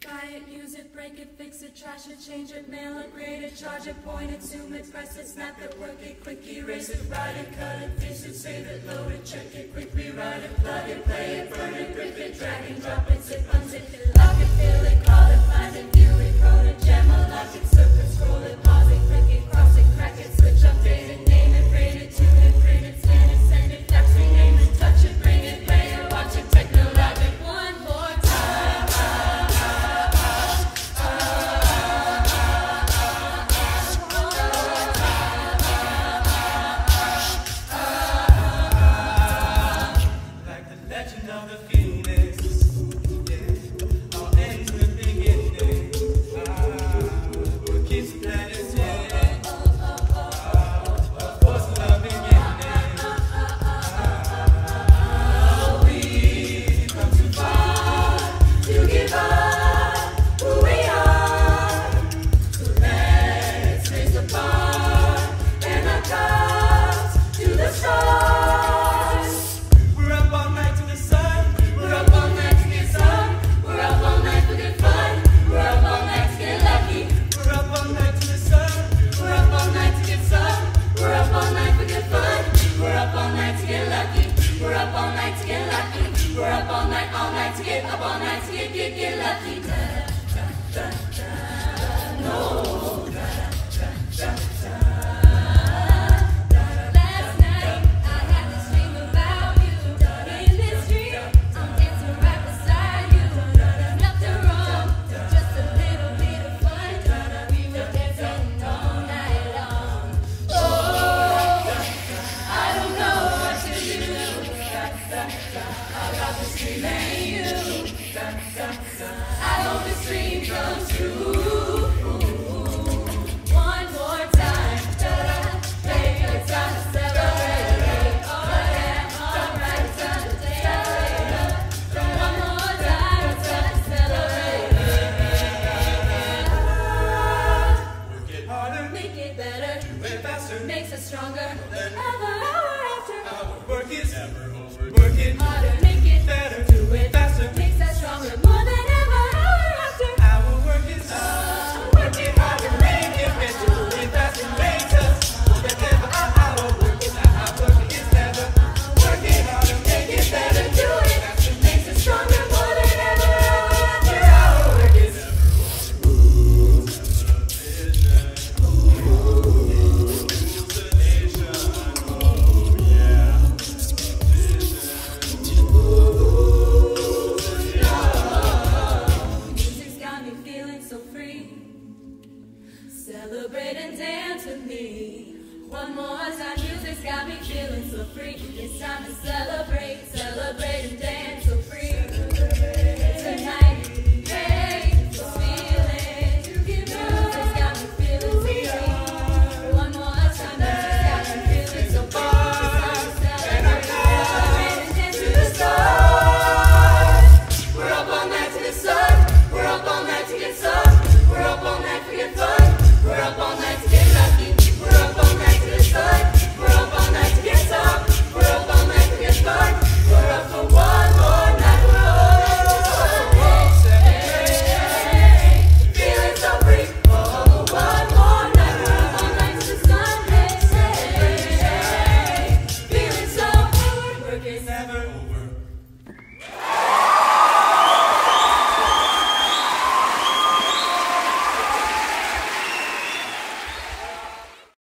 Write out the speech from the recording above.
Buy it, use it, break it, fix it, trash it, change it, mail it, grade it, charge it, point it, zoom it, press it, snap it, work it, quick erase it, write it, cut it, paste it, save it, load it, check it, quick rewrite it, plug it, play it, burn it, rip it, drag and drop it, zip, unzip it, lock it, fill it, call it, find it, view it, code it, jam it, lock it, circle, scroll it, pause it, click it, cross it, crack it, switch, update it, name it, rate it, tune it, print it, scan it, send it, fax, rename it, touch it, bring it, play it, watch it, technologic, one more time. We're up all night to get lucky. Da, da, da, da. No.